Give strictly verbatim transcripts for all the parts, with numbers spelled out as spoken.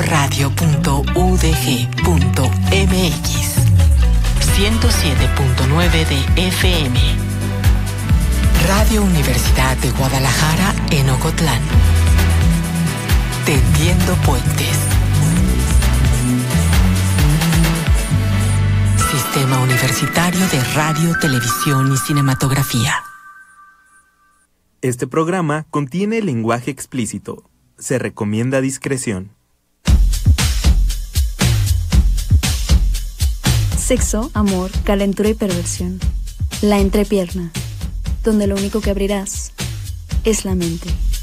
radio punto u d g punto m x, ciento siete punto nueve de F M. Radio Universidad de Guadalajara en Ocotlán. Tendiendo puentes. Sistema Universitario de Radio, Televisión y Cinematografía. Este programa contiene lenguaje explícito. Se recomienda discreción. Sexo, amor, calentura y perversión. La entrepierna, donde lo único que abrirás es la mente.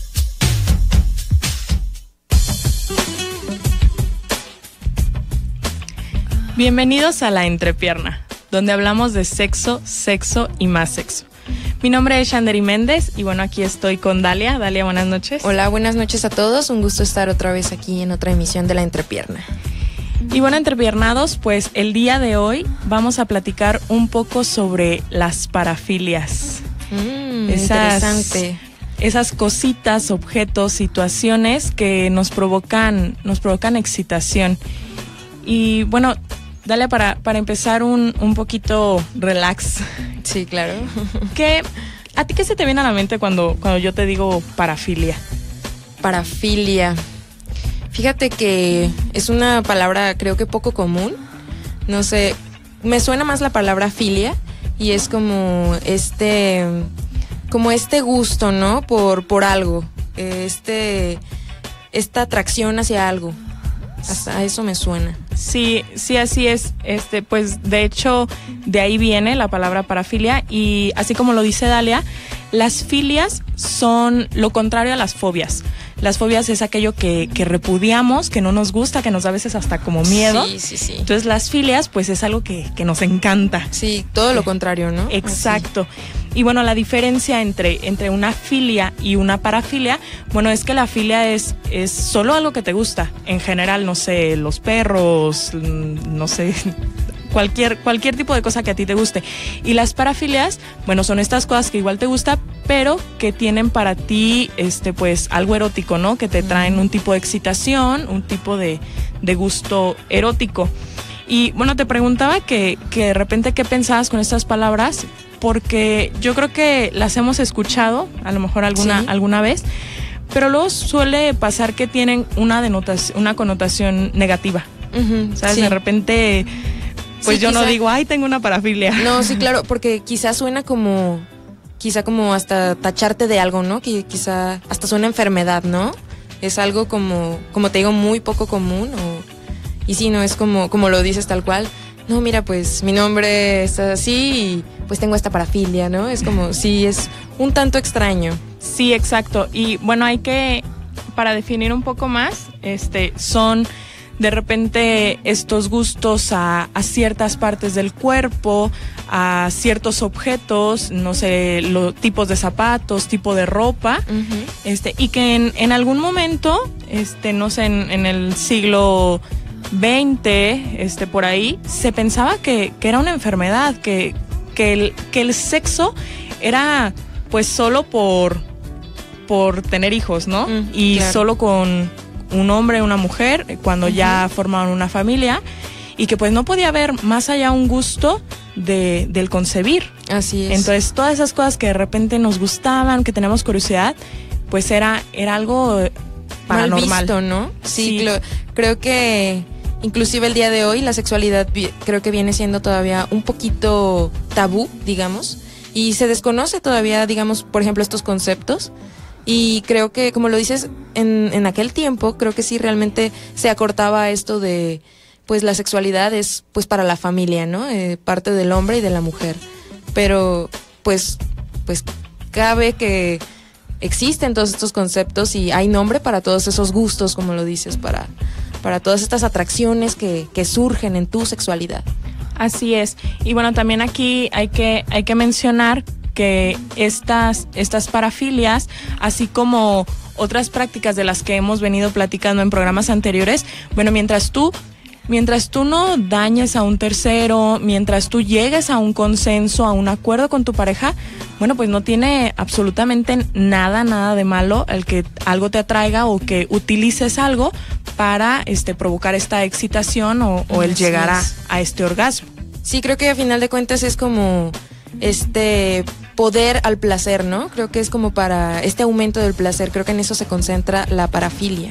Bienvenidos a La Entrepierna, donde hablamos de sexo, sexo y más sexo. Mi nombre es Shanderi Méndez y bueno, aquí estoy con Dalia. Dalia, buenas noches. Hola, buenas noches a todos. Un gusto estar otra vez aquí en otra emisión de La Entrepierna. Y bueno, entrepiernados, pues el día de hoy vamos a platicar un poco sobre las parafilias. Mm, esas, interesante. Esas cositas, objetos, situaciones que nos provocan, nos provocan excitación. Y bueno, Dalia, para, para empezar un, un poquito relax. Sí, claro. ¿Qué, ¿A ti qué se te viene a la mente cuando, cuando yo te digo parafilia? Parafilia. Fíjate que es una palabra creo que poco común. No sé, me suena más la palabra filia y es como este, como este gusto, ¿no? Por, por algo, este, esta atracción hacia algo. Hasta eso me suena. Sí, sí, así es. Este, pues, de hecho, de ahí viene la palabra parafilia y así como lo dice Dalia, las filias son lo contrario a las fobias. Las fobias es aquello que, que repudiamos, que no nos gusta, que nos da a veces hasta como miedo. Sí, sí, sí. Entonces, las filias, pues, es algo que, que nos encanta. Sí, todo lo contrario, ¿no? Exacto. Así. Y bueno, la diferencia entre, entre una filia y una parafilia, bueno, es que la filia es, es solo algo que te gusta. En general, no sé, los perros, no sé, cualquier, cualquier tipo de cosa que a ti te guste. Y las parafilias, bueno, son estas cosas que igual te gusta, pero que tienen para ti, este, pues, algo erótico, ¿no? Que te traen un tipo de excitación, un tipo de, de gusto erótico. Y bueno, te preguntaba que, que de repente qué pensabas con estas palabras, porque yo creo que las hemos escuchado, a lo mejor alguna, sí. alguna vez, pero luego suele pasar que tienen una denotación, una connotación negativa. Uh-huh, ¿sabes? Sí. De repente, pues sí, yo quizá, no digo, ay, tengo una parafilia. No, sí, claro, porque quizás suena como, quizá como hasta tacharte de algo, ¿no? Que quizá hasta suena enfermedad, ¿no? Es algo como, como te digo, muy poco común. O, y sí, no es como, como lo dices tal cual. No, mira, pues mi nombre es así y pues tengo esta parafilia, ¿no? Es como, sí, es un tanto extraño. Sí, exacto. Y bueno, hay que, para definir un poco más, este, son de repente estos gustos a, a ciertas partes del cuerpo, a ciertos objetos, no sé, los tipos de zapatos, tipo de ropa, uh-huh. este, y que en, en algún momento, este, no sé, en, en el siglo veinte, este, por ahí, se pensaba que, que era una enfermedad, que, que, el, que el sexo era pues solo por, por tener hijos, ¿no? Mm, y claro. Solo con un hombre y una mujer, cuando uh-huh. ya formaban una familia, y que pues no podía haber más allá un gusto de, del concebir. Así es. Entonces, todas esas cosas que de repente nos gustaban, que teníamos curiosidad, pues era, era algo paranormal. Mal visto, ¿no? Sí, sí. Cl- creo que inclusive el día de hoy la sexualidad vi- creo que viene siendo todavía un poquito tabú, digamos, y se desconoce todavía, digamos, por ejemplo, estos conceptos. Y creo que, como lo dices, en, en aquel tiempo, creo que sí realmente se acortaba esto de, pues la sexualidad es pues para la familia, ¿no? Eh, parte del hombre y de la mujer. Pero, pues, pues cabe que existen todos estos conceptos y hay nombre para todos esos gustos, como lo dices, para, para todas estas atracciones que, que surgen en tu sexualidad. Así es. Y bueno, también aquí hay que, hay que mencionar que estas, estas parafilias, así como otras prácticas de las que hemos venido platicando en programas anteriores, bueno, mientras tú mientras tú no dañes a un tercero, mientras tú llegues a un consenso, a un acuerdo con tu pareja, bueno, pues no tiene absolutamente nada, nada de malo el que algo te atraiga o que utilices algo para este provocar esta excitación o, o el llegar a, a este orgasmo. Sí, creo que a final de cuentas es como este poder al placer, ¿no? Creo que es como para este aumento del placer, creo que en eso se concentra la parafilia.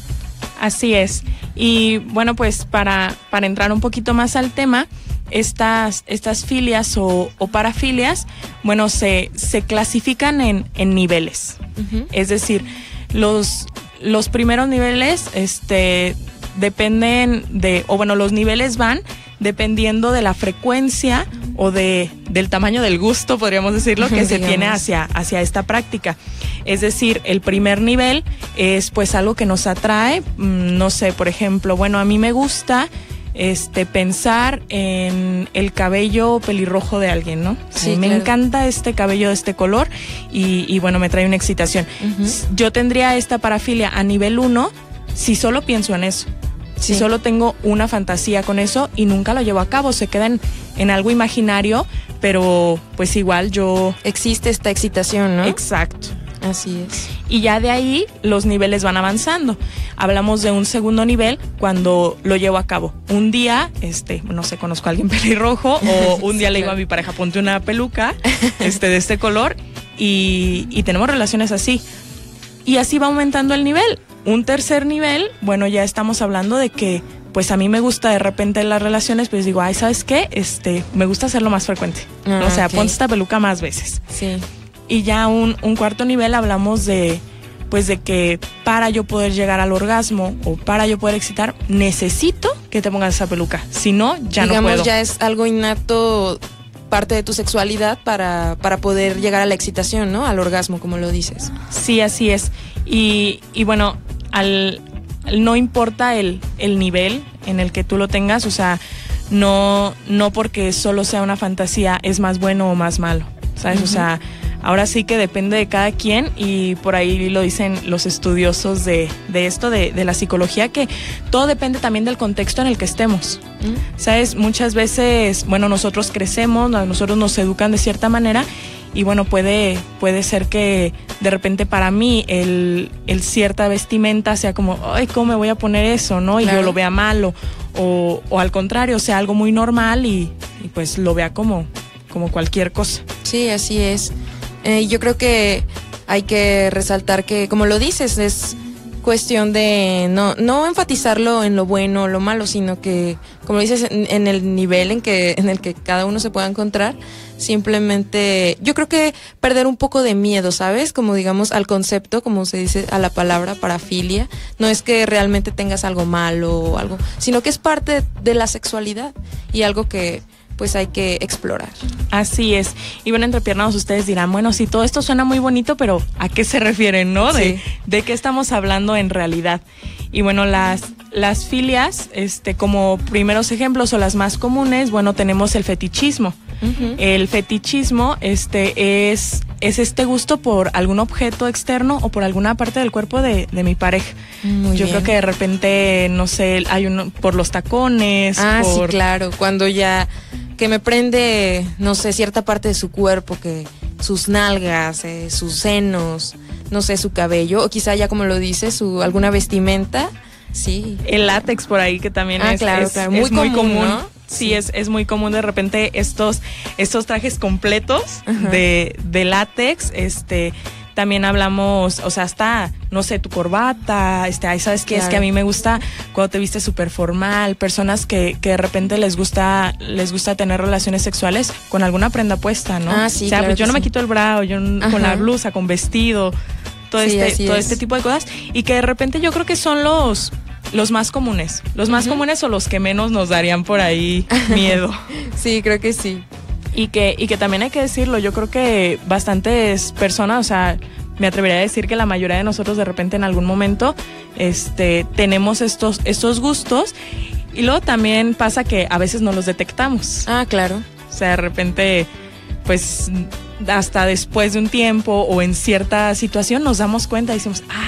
Así es. Y bueno, pues para, para entrar un poquito más al tema, estas, estas filias o, o parafilias, bueno, se, se clasifican en, en niveles. Uh-huh. Es decir, los, los primeros niveles este, dependen de, o bueno, los niveles van dependiendo de la frecuencia o de del tamaño del gusto, podríamos decirlo, que se tiene hacia, hacia esta práctica. Es decir, el primer nivel es pues algo que nos atrae, no sé, por ejemplo, bueno, a mí me gusta este pensar en el cabello pelirrojo de alguien, ¿no? Sí, me claro. encanta este cabello de este color y, y bueno, me trae una excitación. Uh-huh. Yo tendría esta parafilia a nivel uno si solo pienso en eso. Si sí. solo tengo una fantasía con eso y nunca lo llevo a cabo, se queda en, en algo imaginario, pero pues igual yo... Existe esta excitación, ¿no? Exacto. Así es. Y ya de ahí los niveles van avanzando. Hablamos de un segundo nivel cuando lo llevo a cabo. Un día, este, no sé, conozco a alguien pelirrojo o un día sí, le digo claro. a mi pareja, ponte una peluca este, de este color y, y tenemos relaciones así. Y así va aumentando el nivel. Un tercer nivel, bueno, ya estamos hablando de que, pues a mí me gusta de repente en las relaciones, pues digo, ay, ¿sabes qué? Este, me gusta hacerlo más frecuente. Ah, o sea, okay. ponte esta peluca más veces. Sí. Y ya un, un cuarto nivel hablamos de, pues de que para yo poder llegar al orgasmo o para yo poder excitar, necesito que te pongas esa peluca. Si no, ya Digamos, no puedo. ya es algo innato, parte de tu sexualidad para, para poder llegar a la excitación, ¿no? Al orgasmo, como lo dices. Sí, así es. Y, y bueno... Al, no importa el, el nivel en el que tú lo tengas, o sea, no, no porque solo sea una fantasía es más bueno o más malo, ¿sabes? Uh-huh. O sea, ahora sí que depende de cada quien y por ahí lo dicen los estudiosos de, de esto, de, de la psicología, que todo depende también del contexto en el que estemos, uh-huh. ¿sabes? Muchas veces, bueno, nosotros crecemos, nosotros nos educan de cierta manera. Y bueno, puede, puede ser que de repente para mí el, el cierta vestimenta sea como, ay, ¿cómo me voy a poner eso? ¿No? Y claro. yo lo vea malo. O, o al contrario, sea algo muy normal y, y pues lo vea como, como cualquier cosa. Sí, así es. Eh, yo creo que hay que resaltar que, como lo dices, es cuestión de no, no enfatizarlo en lo bueno o lo malo, sino que, como dices, en, en el nivel en que, en el que cada uno se pueda encontrar. Simplemente, yo creo que perder un poco de miedo, ¿sabes? Como digamos al concepto, como se dice a la palabra parafilia, no es que realmente tengas algo malo o algo, sino que es parte de la sexualidad y algo que pues hay que explorar. Así es. Y bueno, entre piernas ustedes dirán, bueno, sí, todo esto suena muy bonito, pero ¿a qué se refieren, no? De, sí. de qué estamos hablando en realidad. Y bueno, las, las filias, este, como primeros ejemplos o las más comunes, bueno, tenemos el fetichismo. Uh-huh. El fetichismo este, es, es este gusto por algún objeto externo o por alguna parte del cuerpo de, de mi pareja. Muy Yo bien. creo que de repente, no sé, hay uno por los tacones. Ah, por... sí, claro. Cuando ya que me prende, no sé, cierta parte de su cuerpo, que sus nalgas, eh, sus senos, no sé, su cabello, o quizá ya como lo dice, su alguna vestimenta. Sí. El látex por ahí que también ah, es, claro, es, claro. Muy, es muy común, común. ¿no? Sí, sí. Es, es muy común de repente estos, estos trajes completos de, de látex, este, también hablamos, o sea, hasta, no sé, tu corbata, este, ay, ¿sabes qué? Claro. Es que a mí me gusta cuando te vistes súper formal, personas que, que de repente les gusta, les gusta tener relaciones sexuales con alguna prenda puesta, ¿no? Ah, sí, o sea, claro pues yo no sí. me quito el bra, yo Ajá. con la blusa, con vestido, todo sí, este, todo es. este tipo de cosas, y que de repente yo creo que son los... Los más comunes, los más uh-huh. comunes o los que menos nos darían por ahí miedo. Sí, creo que sí. Y que, y que también hay que decirlo, yo creo que bastantes personas, o sea, me atrevería a decir que la mayoría de nosotros de repente en algún momento este, tenemos estos, estos gustos y luego también pasa que a veces no los detectamos. Ah, claro. O sea, de repente, pues... hasta después de un tiempo o en cierta situación nos damos cuenta y decimos, ay,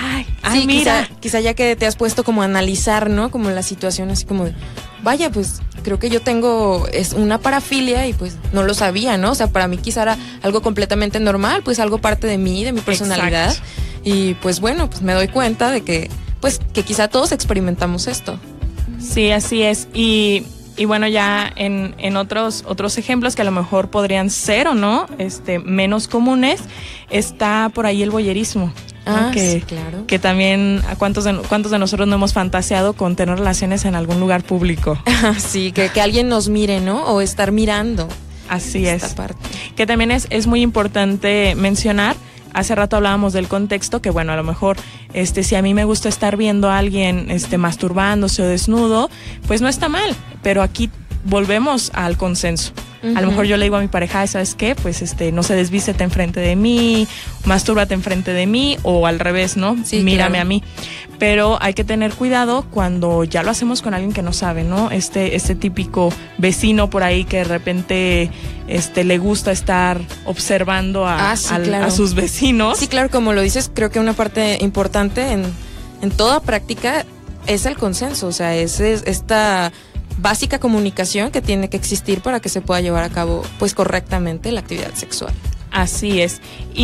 ah, sí, mira. Quizá, quizá ya que te has puesto como a analizar, ¿no? Como la situación, así como de, vaya, pues creo que yo tengo es una parafilia y pues no lo sabía, ¿no? O sea, para mí quizá era algo completamente normal, pues algo parte de mí, de mi personalidad. Exacto. Y pues bueno, pues me doy cuenta de que, pues que quizá todos experimentamos esto. Sí, así es. Y, y bueno, ya en, en otros, otros ejemplos que a lo mejor podrían ser o no, este, menos comunes, está por ahí el voyerismo. Ah, ¿no? que, sí, claro. Que también, ¿a cuántos de, cuántos de nosotros no hemos fantaseado con tener relaciones en algún lugar público? Sí, que, que alguien nos mire, ¿no? O estar mirando. Así esta es. parte. Que también es, es muy importante mencionar. Hace rato hablábamos del contexto, que bueno, a lo mejor este, si a mí me gusta estar viendo a alguien este, masturbándose o desnudo, pues no está mal, pero aquí volvemos al consenso. Uh-huh. A lo mejor yo le digo a mi pareja, ¿sabes qué? Pues este, no se desvístete enfrente de mí, mastúrbate enfrente de mí, o al revés, ¿no? Sí, mírame claro. a mí. Pero hay que tener cuidado cuando ya lo hacemos con alguien que no sabe, ¿no? Este, este típico vecino por ahí que de repente este, le gusta estar observando a, Ah, sí, al- claro. a sus vecinos. Sí, claro, como lo dices, creo que una parte importante en, en toda práctica es el consenso, o sea, es, es esta básica comunicación que tiene que existir para que se pueda llevar a cabo pues correctamente la actividad sexual. Así es.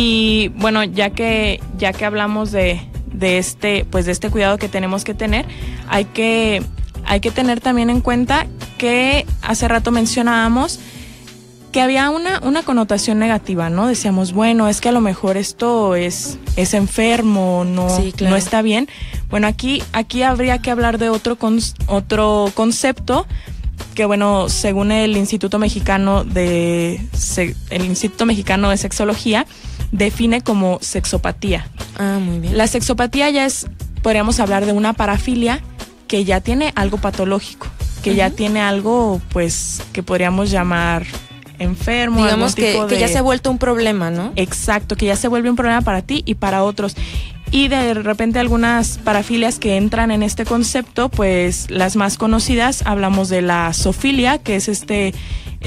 Y bueno, ya que ya que hablamos de, de este pues de este cuidado que tenemos que tener, hay que hay que tener también en cuenta que hace rato mencionábamos que había una una connotación negativa, ¿no? Decíamos, bueno, es que a lo mejor esto es es enfermo, no Sí, claro. no está bien. Bueno, aquí aquí habría que hablar de otro con, otro concepto que bueno, según el Instituto Mexicano de Se- el Instituto Mexicano de Sexología define como sexopatía. Ah, muy bien. La sexopatía ya es, podríamos hablar de una parafilia que ya tiene algo patológico, que uh-huh. ya tiene algo, pues, que podríamos llamar enfermo, digamos algún que, tipo de... que ya se ha vuelto un problema, ¿no? Exacto, que ya se vuelve un problema para ti y para otros. Y de repente algunas parafilias que entran en este concepto, pues las más conocidas, hablamos de la zoofilia, que es este,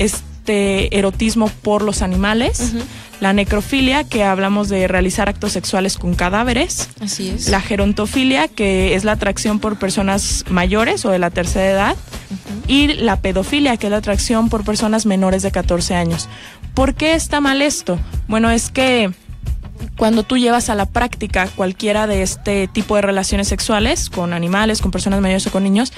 este erotismo por los animales, uh-huh. la necrofilia, que hablamos de realizar actos sexuales con cadáveres, así es. La gerontofilia, que es la atracción por personas mayores o de la tercera edad, uh-huh. y la pedofilia, que es la atracción por personas menores de catorce años. ¿Por qué está mal esto? Bueno, es que cuando tú llevas a la práctica cualquiera de este tipo de relaciones sexuales con animales, con personas mayores o con niños,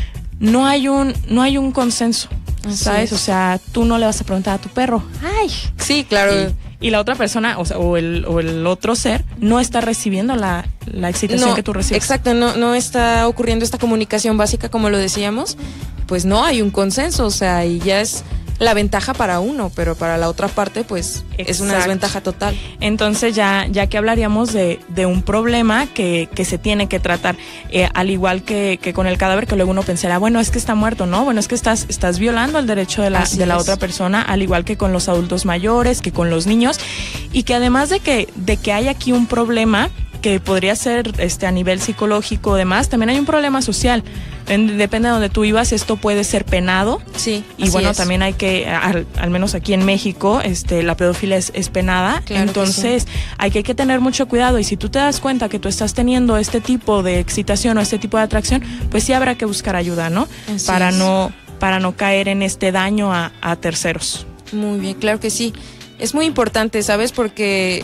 no hay un no hay un consenso, así ¿sabes? es. O sea, tú no le vas a preguntar a tu perro, ¡ay! Sí, claro. Y, y la otra persona, o sea, o el, o el otro ser, no está recibiendo la, la excitación no, que tú recibes. Exacto, no, no está ocurriendo esta comunicación básica como lo decíamos, pues no hay un consenso, o sea, y ya es la ventaja para uno, pero para la otra parte pues Exacto. es una desventaja total. Entonces ya, ya que hablaríamos de, de un problema que, que se tiene que tratar, eh, al igual que, que con el cadáver, que luego uno pensará, bueno, es que está muerto, ¿no? Bueno, es que estás, estás violando el derecho de la, Así de la es. otra persona, al igual que con los adultos mayores, que con los niños, y que además de que, de que hay aquí un problema que podría ser este a nivel psicológico o demás, también hay un problema social. En, depende de donde tú vivas, esto puede ser penado. Sí. Y bueno, es. también hay que, al, al menos aquí en México, este, la pedofilia es, es penada. Claro. Entonces, sí. hay que, hay que tener mucho cuidado. Y si tú te das cuenta que tú estás teniendo este tipo de excitación o este tipo de atracción, pues sí habrá que buscar ayuda, ¿no? Así Para es. no, para no caer en este daño a, a terceros. Muy bien, claro que sí. Es muy importante, ¿sabes? Porque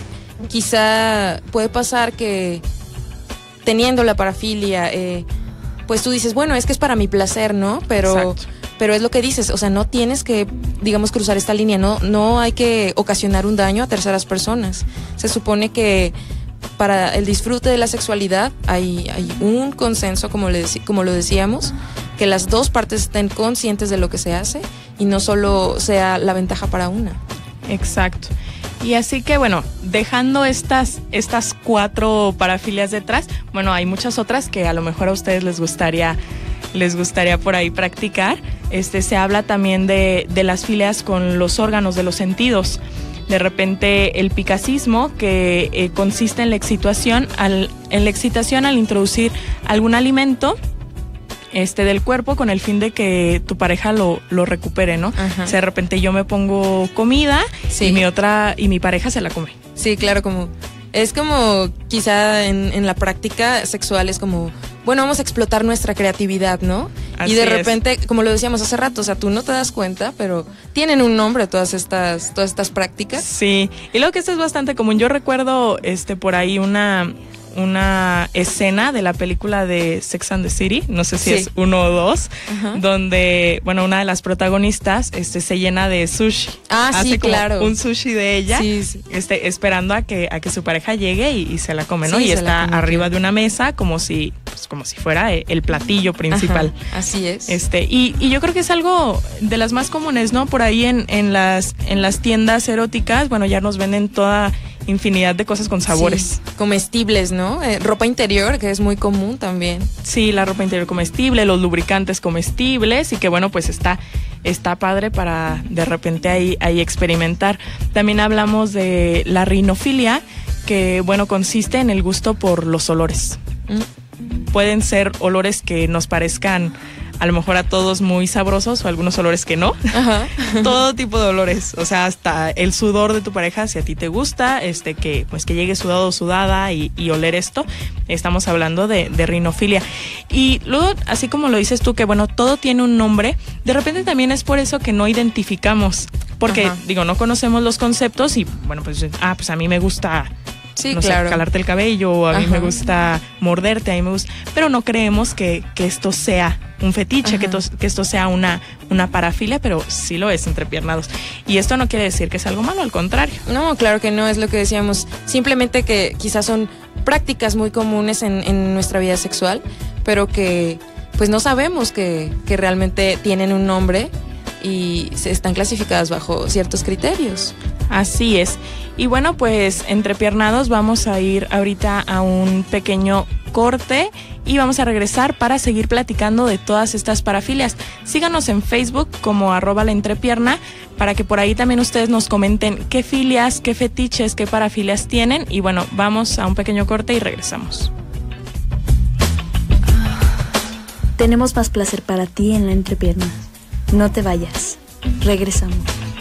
quizá puede pasar que teniendo la parafilia, eh, pues tú dices, bueno, es que es para mi placer, ¿no? Pero, pero es lo que dices, o sea, no tienes que, digamos, cruzar esta línea, no, no hay que ocasionar un daño a terceras personas. Se supone que para el disfrute de la sexualidad hay, hay un consenso, como, le, como lo decíamos, que las dos partes estén conscientes de lo que se hace y no solo sea la ventaja para una. Exacto. Y así que bueno, dejando estas, estas cuatro parafilias detrás, bueno, hay muchas otras que a lo mejor a ustedes les gustaría, les gustaría por ahí practicar. Este, se habla también de, de las filias con los órganos de los sentidos. De repente el picacismo, que eh, consiste en la excitación al, en la excitación al introducir algún alimento este del cuerpo con el fin de que tu pareja lo, lo recupere, ¿no? Ajá. O sea, de repente yo me pongo comida Sí. y mi otra y mi pareja se la come. Sí, claro, como Es como, quizá en, en la práctica sexual es como, bueno, vamos a explotar nuestra creatividad, ¿no? Así y de es. repente, como lo decíamos hace rato, o sea, tú no te das cuenta, pero tienen un nombre todas estas, todas estas prácticas. Sí, y luego que esto es bastante común. Yo recuerdo este por ahí una una escena de la película de Sex and the City, no sé si sí. es uno o dos, uh-huh. donde, bueno, una de las protagonistas este, se llena de sushi. Ah, Hace sí, como claro. un sushi de ella, sí, sí. Este, esperando a que, a que su pareja llegue y, y se la come, ¿no? Sí, y está come, arriba sí. de una mesa como si, pues, como si fuera el platillo principal. Ajá, así es. Este, y, y yo creo que es algo de las más comunes, ¿no? Por ahí en, en las, en las tiendas eróticas, bueno, ya nos venden toda infinidad de cosas con sabores. Sí, comestibles, ¿no? Eh, ropa interior, que es muy común también. Sí, la ropa interior comestible, los lubricantes comestibles y que bueno, pues está, está padre para de repente ahí, ahí experimentar. También hablamos de la rinofilia, que bueno, consiste en el gusto por los olores. Mm. Pueden ser olores que nos parezcan a lo mejor a todos muy sabrosos o algunos olores que no. Ajá. Todo tipo de olores, o sea, hasta el sudor de tu pareja, si a ti te gusta, este que pues que llegue sudado o sudada y, y oler esto, estamos hablando de, de rinofilia. Y luego, así como lo dices tú, que bueno, todo tiene un nombre, de repente también es por eso que no identificamos, porque Ajá. digo, no conocemos los conceptos y bueno, pues, ah, pues a mí me gusta... Sí, no claro. sé, jalarte el cabello, a Ajá. mí me gusta morderte, a mí me gusta, pero no creemos que, que esto sea un fetiche, que, to, que esto sea una, una parafilia, pero sí lo es entrepiernados. Y esto no quiere decir que es algo malo, al contrario. No, claro que no, es lo que decíamos, simplemente que quizás son prácticas muy comunes en, en nuestra vida sexual, pero que pues no sabemos que, que realmente tienen un nombre y se están clasificadas bajo ciertos criterios. Así es. Y bueno, pues entrepiernados vamos a ir ahorita a un pequeño corte y vamos a regresar para seguir platicando de todas estas parafilias. Síganos en Facebook como arroba la entrepierna para que por ahí también ustedes nos comenten qué filias, qué fetiches, qué parafilias tienen. Y bueno, vamos a un pequeño corte y regresamos. Tenemos más placer para ti en la entrepierna. No te vayas. Regresamos.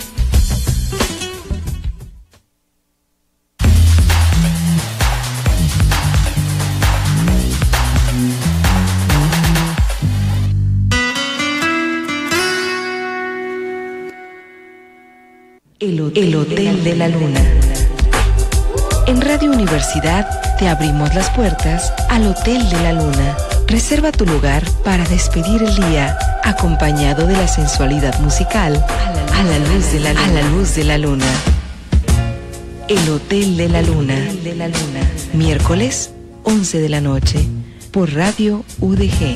El Hotel, El Hotel de la Luna. En Radio Universidad te abrimos las puertas al Hotel de la Luna. Reserva tu lugar para despedir el día, acompañado de la sensualidad musical a la luz de la luna. A la luz de la luna. El Hotel de la Luna. Miércoles, once de la noche, por Radio U D G.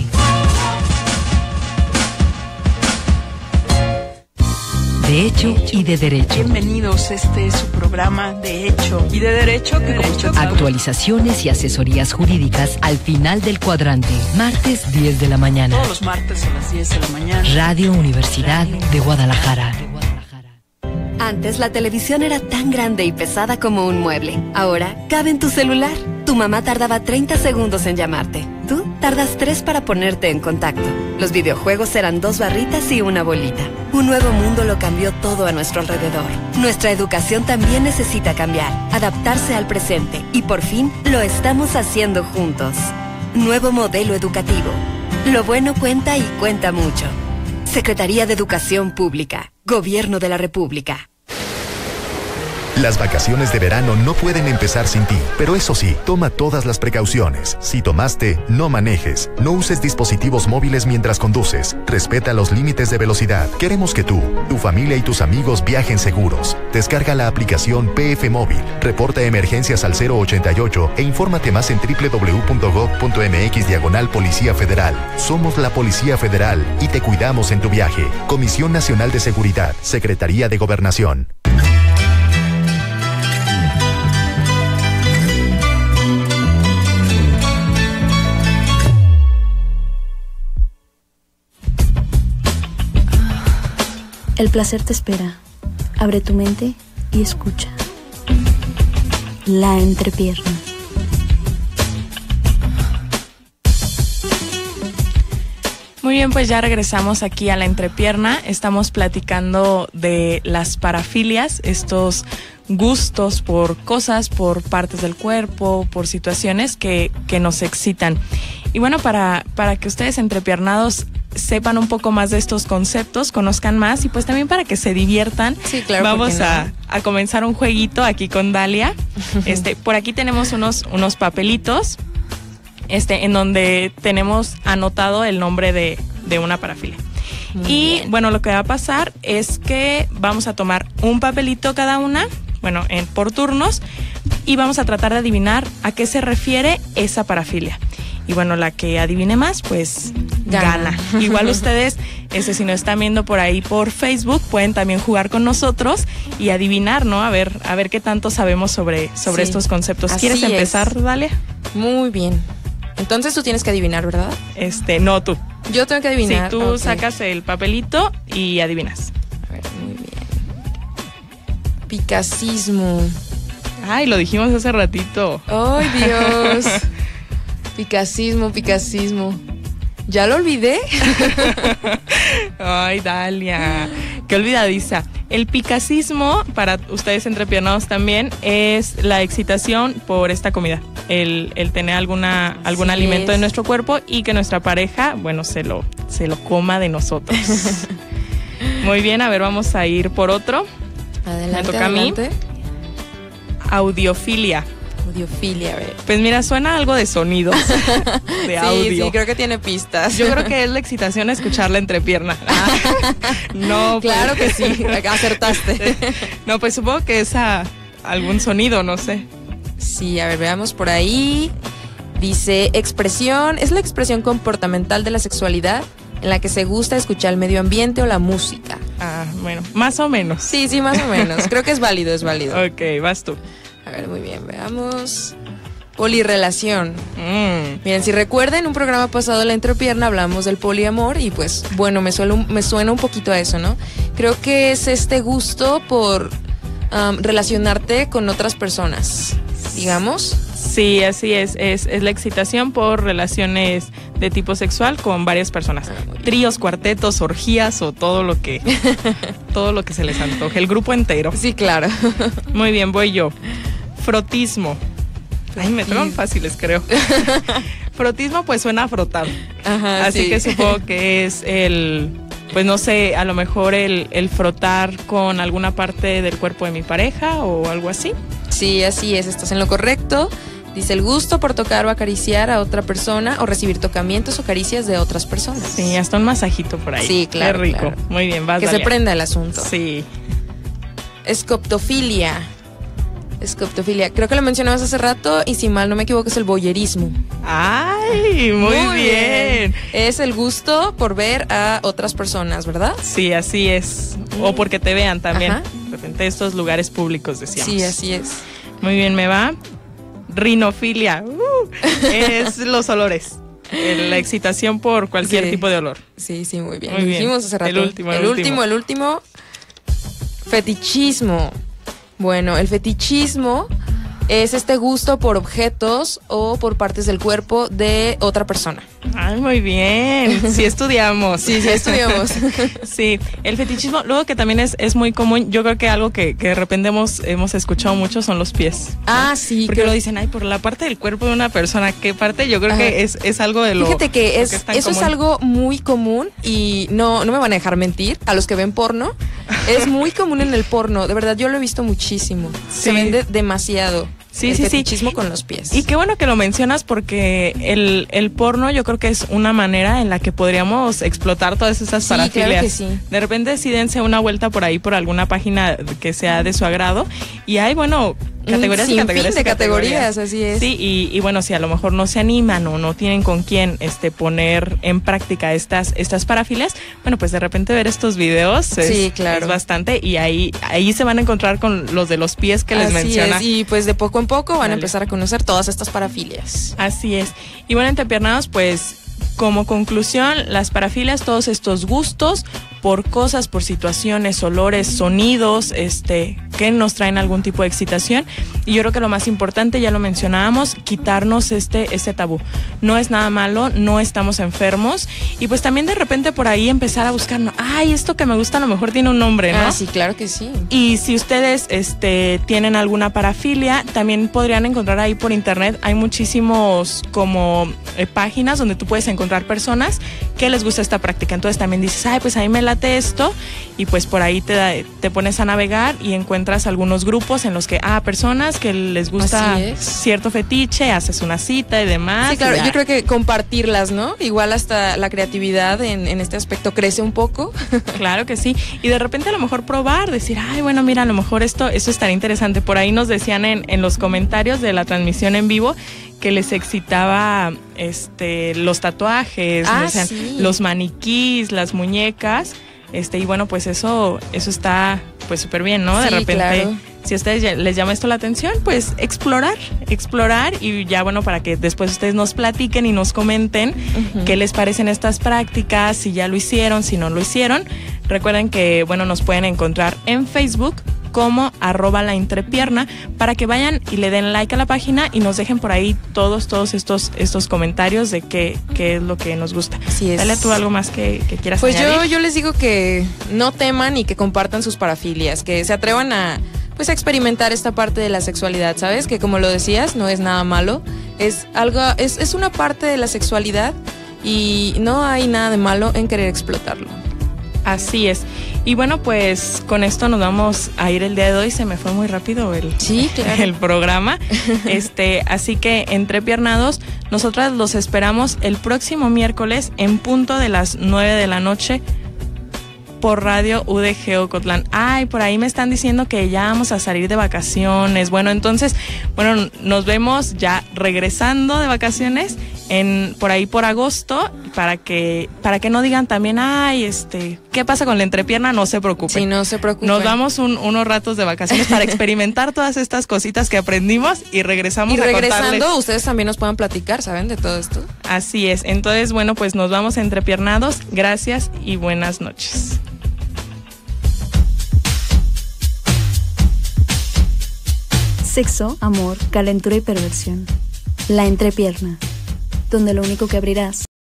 De hecho y de derecho. Bienvenidos, este es su programa De Hecho y de Derecho. Que derecho Actualizaciones y asesorías jurídicas al final del cuadrante. Martes diez de la mañana. Todos los martes a las diez de la mañana. Radio Universidad de Guadalajara. Antes la televisión era tan grande y pesada como un mueble. Ahora cabe en tu celular. Tu mamá tardaba treinta segundos en llamarte. Tú tardas tres para ponerte en contacto. Los videojuegos eran dos barritas y una bolita. Un nuevo mundo lo cambió todo a nuestro alrededor. Nuestra educación también necesita cambiar, adaptarse al presente. Y por fin lo estamos haciendo juntos. Nuevo modelo educativo. Lo bueno cuenta y cuenta mucho. Secretaría de Educación Pública. Gobierno de la República. Las vacaciones de verano no pueden empezar sin ti, pero eso sí, toma todas las precauciones. Si tomaste, no manejes, no uses dispositivos móviles mientras conduces, respeta los límites de velocidad. Queremos que tú, tu familia y tus amigos viajen seguros. Descarga la aplicación P F Móvil, reporta emergencias al cero ochenta y ocho e infórmate más en doble u doble u doble u punto gob punto eme equis diagonal Policía Federal. Somos la Policía Federal y te cuidamos en tu viaje. Comisión Nacional de Seguridad, Secretaría de Gobernación. El placer te espera. Abre tu mente y escucha. La entrepierna. Muy bien, pues ya regresamos aquí a la entrepierna. Estamos platicando de las parafilias, estos gustos por cosas, por partes del cuerpo, por situaciones que, que nos excitan. Y bueno, para, para que ustedes entrepiernados sepan un poco más de estos conceptos, conozcan más y pues también para que se diviertan. Sí, claro. Vamos no? a, a comenzar un jueguito aquí con Dalia. Este, por aquí tenemos unos, unos papelitos. Este, en donde tenemos anotado el nombre de, de una parafilia. Muy y bien. Bueno, lo que va a pasar es que vamos a tomar un papelito cada una, bueno, en, por turnos, y vamos a tratar de adivinar a qué se refiere esa parafilia. Y bueno, la que adivine más, pues gana. gana. Igual ustedes, este, si nos están viendo por ahí por Facebook, pueden también jugar con nosotros y adivinar, ¿no? A ver, a ver qué tanto sabemos sobre, sobre sí, estos conceptos. ¿Quieres empezar, es. Dalia? Muy bien. Entonces tú tienes que adivinar, ¿verdad? Este, no, tú. Yo tengo que adivinar. Sí, tú okay. sacas el papelito y adivinas. A ver, muy bien. Picacismo. Ay, lo dijimos hace ratito. ¡Ay, Dios! Picacismo, picacismo. ¿Ya lo olvidé? Ay, Dalia, qué olvidadiza. El picacismo, para ustedes entrepiernados también, es la excitación por esta comida. El, el tener alguna algún sí alimento es. en nuestro cuerpo y que nuestra pareja, bueno, se lo, se lo coma de nosotros. Muy bien, a ver, vamos a ir por otro. Adelante, Me toca adelante. a mí. Audiofilia. Audiofilia, a ver. Pues mira, suena algo de sonidos, de audio. Sí, sí, creo que tiene pistas. Yo creo que es la excitación escuchar la entrepierna. Ah, no, claro pues. que sí, acertaste. No, pues supongo que es a algún sonido, no sé. Sí, a ver, veamos por ahí. Dice, expresión, es la expresión comportamental de la sexualidad en la que se gusta escuchar el medio ambiente o la música. Ah, bueno, más o menos. Sí, sí, más o menos. Creo que es válido, es válido. Ok, vas tú. A ver, muy bien, veamos. Polirrelación. Mm. Miren, si recuerdan, en un programa pasado de La Entrepierna hablamos del poliamor y pues, bueno, me suena, me suena un poquito a eso, ¿no? Creo que es este gusto por um, relacionarte con otras personas, digamos. Sí, así es, es, es la excitación por relaciones de tipo sexual con varias personas. Ah, tríos, cuartetos, orgías o todo lo que todo lo que se les antoje, el grupo entero. Sí, claro. Muy bien, voy yo. Frotismo. Ay, me tocan fáciles, creo. Frotismo, pues suena a frotar. Ajá, así sí. que supongo que es el, pues no sé, a lo mejor el, el frotar con alguna parte del cuerpo de mi pareja o algo así. Sí, así es, estás en lo correcto. Dice el gusto por tocar o acariciar a otra persona o recibir tocamientos o caricias de otras personas. Sí, hasta un masajito por ahí. Sí, claro. Qué rico. Claro. Muy bien, vas, Que Dalia. se prenda el asunto. Sí. Escoptofilia. Escoptofilia. Creo que lo mencionabas hace rato y si mal no me equivoco es el voyerismo. ¡Ay! Muy, muy bien. bien. Es el gusto por ver a otras personas, ¿verdad? Sí, así es. O porque te vean también. Ajá. De repente estos lugares públicos, decíamos. Sí, así es. Muy bien, me va. Rinofilia. Uh, es los olores. La excitación por cualquier sí. tipo de olor. Sí, sí, muy bien. Muy Lo bien. dijimos hace rato. El último, el, el último. último, el último. Fetichismo. Bueno, el fetichismo es este gusto por objetos o por partes del cuerpo de otra persona. Ay, muy bien. Sí estudiamos. Sí, sí estudiamos. Sí, el fetichismo, luego que también es, es muy común, yo creo que algo que, que de repente hemos, hemos escuchado mucho son los pies. Ah, sí. Porque creo... lo dicen, ay, por la parte del cuerpo de una persona, ¿qué parte? Yo creo Ajá. que es, es algo de lo Fíjate que, es, que es eso común. Es algo muy común y no, no me van a dejar mentir a los que ven porno. Es muy común en el porno, de verdad, yo lo he visto muchísimo. Sí. Se vende demasiado. Sí, el sí, fetichismo sí. con los pies. Y qué bueno que lo mencionas porque el, el porno yo creo que es una manera en la que podríamos explotar todas esas sí, parafilias. Claro que sí. De repente decídense una vuelta por ahí por alguna página que sea de su agrado y hay, bueno, categorías Sin y categorías. Fin de categorías, categorías, así es. Sí, y, y bueno, si a lo mejor no se animan o no tienen con quién este poner en práctica estas, estas parafilias, bueno, pues de repente ver estos videos es, sí, claro. es bastante y ahí, ahí se van a encontrar con los de los pies que les así menciona. Es. Y pues de poco en poco van Dale. a empezar a conocer todas estas parafilias. Así es. Y bueno, entrepiernados, pues como conclusión, las parafilias, todos estos gustos por cosas, por situaciones, olores, sonidos, este, que nos traen algún tipo de excitación. Y yo creo que lo más importante, ya lo mencionábamos, quitarnos este, este tabú. No es nada malo, no estamos enfermos. Y pues también de repente por ahí empezar a buscar, ay, esto que me gusta a lo mejor tiene un nombre, ¿no? Ah, sí, claro que sí. Y si ustedes este, tienen alguna parafilia, también podrían encontrar ahí por internet, hay muchísimos como eh, páginas donde tú puedes encontrar personas que les gusta esta práctica. Entonces también dices, ay, pues a mí me late esto, y pues por ahí te, te pones a navegar y encuentras algunos grupos en los que, ah, personas que les gusta cierto fetiche, haces una cita y demás. Sí, claro, y yo creo que compartirlas, ¿no? Igual hasta la creatividad en, en este aspecto crece un poco. Claro que sí, y de repente a lo mejor probar, decir, ay, bueno, mira, a lo mejor esto, esto estaría interesante. Por ahí nos decían en, en los comentarios de la transmisión en vivo que les excitaba este los tatuajes, ah, o sea, sí. los maniquís, las muñecas, este y bueno, pues eso eso está pues súper bien, ¿no? Sí, de repente, claro. Si a ustedes les llama esto la atención, pues explorar, explorar y ya bueno, para que después ustedes nos platiquen y nos comenten uh-huh. qué les parecen estas prácticas, si ya lo hicieron, si no lo hicieron. Recuerden que bueno, nos pueden encontrar en Facebook como arroba la entrepierna, para que vayan y le den like a la página y nos dejen por ahí todos, todos estos, estos comentarios de qué, qué es lo que nos gusta. Así es. Dale tú algo más que, que quieras pues añadir. Pues yo, yo les digo que no teman y que compartan sus parafilias, que se atrevan a, pues, a experimentar esta parte de la sexualidad, ¿sabes? Que como lo decías, no es nada malo, es algo, es, es una parte de la sexualidad y no hay nada de malo en querer explotarlo. Así es. Y bueno, pues con esto nos vamos a ir el día de hoy. Se me fue muy rápido el, sí, claro. el programa. Este, así que entrepiernados, nosotras los esperamos el próximo miércoles en punto de las nueve de la noche por Radio U D G Ocotlán. Ay, por ahí me están diciendo que ya vamos a salir de vacaciones. Bueno, entonces, bueno, nos vemos ya regresando de vacaciones en por ahí por agosto, para que para que no digan también, ay, este, ¿qué pasa con la entrepierna? No se preocupen. Sí, no se preocupen. Nos damos un, unos ratos de vacaciones para experimentar todas estas cositas que aprendimos y regresamos y a contarles. Y regresando, ustedes también nos puedan platicar, ¿saben? De todo esto. Así es. Entonces, bueno, pues nos vamos entrepiernados. Gracias y buenas noches. Sexo, amor, calentura y perversión. La entrepierna, donde lo único que abrirás